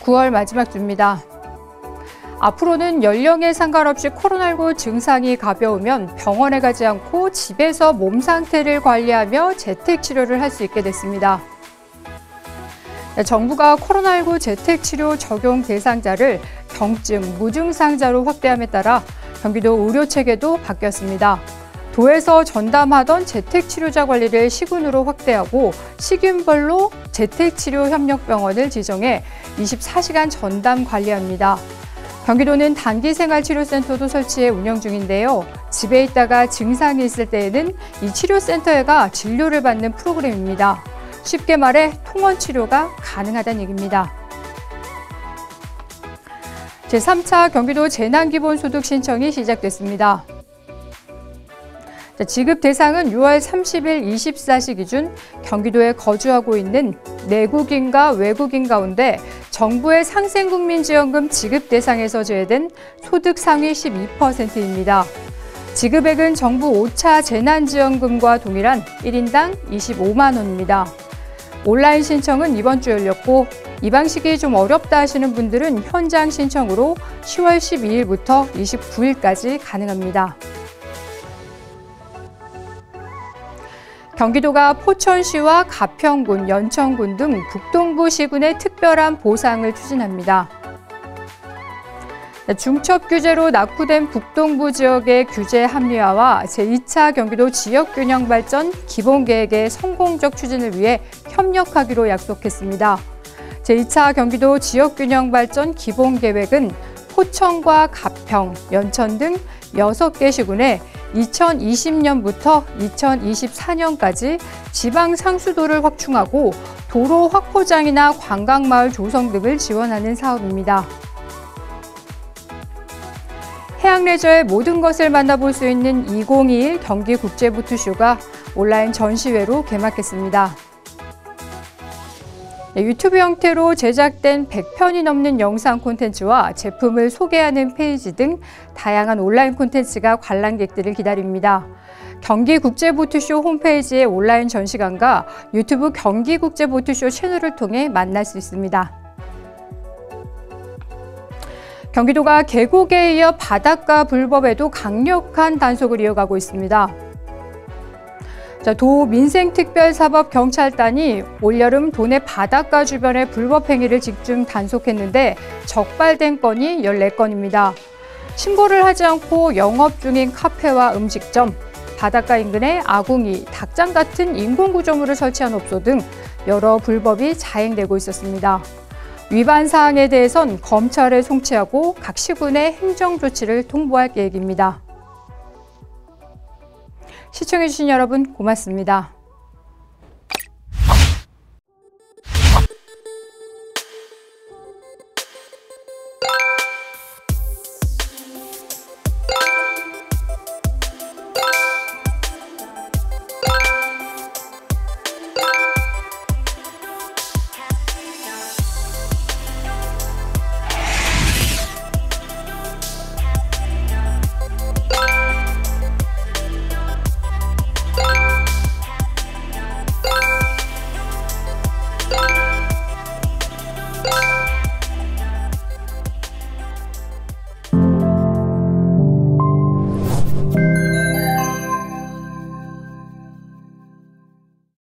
9월 마지막 주입니다. 앞으로는 연령에 상관없이 코로나19 증상이 가벼우면 병원에 가지 않고 집에서 몸 상태를 관리하며 재택치료를 할 수 있게 됐습니다. 정부가 코로나19 재택치료 적용 대상자를 경증, 무증상자로 확대함에 따라 경기도 의료체계도 바뀌었습니다. 도에서 전담하던 재택치료자 관리를 시군으로 확대하고 시군별로 재택치료협력병원을 지정해 24시간 전담 관리합니다. 경기도는 단기생활치료센터도 설치해 운영 중인데요. 집에 있다가 증상이 있을 때에는 이 치료센터에 가 진료를 받는 프로그램입니다. 쉽게 말해 통원치료가 가능하다는 얘기입니다. 제3차 경기도 재난기본소득 신청이 시작됐습니다. 지급 대상은 6월 30일 24시 기준 경기도에 거주하고 있는 내국인과 외국인 가운데 정부의 상생국민지원금 지급 대상에서 제외된 소득 상위 12%입니다. 지급액은 정부 5차 재난지원금과 동일한 1인당 25만 원입니다. 온라인 신청은 이번 주 열렸고 이 방식이 좀 어렵다 하시는 분들은 현장 신청으로 10월 12일부터 29일까지 가능합니다. 경기도가 포천시와 가평군, 연천군 등 북동부 시군의 특별한 보상을 추진합니다. 중첩 규제로 낙후된 북동부 지역의 규제 합리화와 제2차 경기도 지역균형 발전 기본계획의 성공적 추진을 위해 협력하기로 약속했습니다. 제2차 경기도 지역균형 발전 기본계획은 포천과 가평, 연천 등 6개 시군에 2020년부터 2024년까지 지방 상수도를 확충하고 도로 확포장이나 관광마을 조성 등을 지원하는 사업입니다. 해양레저의 모든 것을 만나볼 수 있는 2021 경기국제보트쇼가 온라인 전시회로 개막했습니다. 유튜브 형태로 제작된 100편이 넘는 영상 콘텐츠와 제품을 소개하는 페이지 등 다양한 온라인 콘텐츠가 관람객들을 기다립니다. 경기국제보트쇼 홈페이지의 온라인 전시관과 유튜브 경기국제보트쇼 채널을 통해 만날 수 있습니다. 경기도가 계곡에 이어 바닷가 불법에도 강력한 단속을 이어가고 있습니다. 도 민생특별사법경찰단이 올여름 도내 바닷가 주변의 불법 행위를 집중 단속했는데 적발된 건이 14건입니다. 신고를 하지 않고 영업 중인 카페와 음식점, 바닷가 인근에 아궁이, 닭장 같은 인공구조물을 설치한 업소 등 여러 불법이 자행되고 있었습니다. 위반 사항에 대해선 검찰에 송치하고 각 시군에 행정조치를 통보할 계획입니다. 시청해주신 여러분 고맙습니다.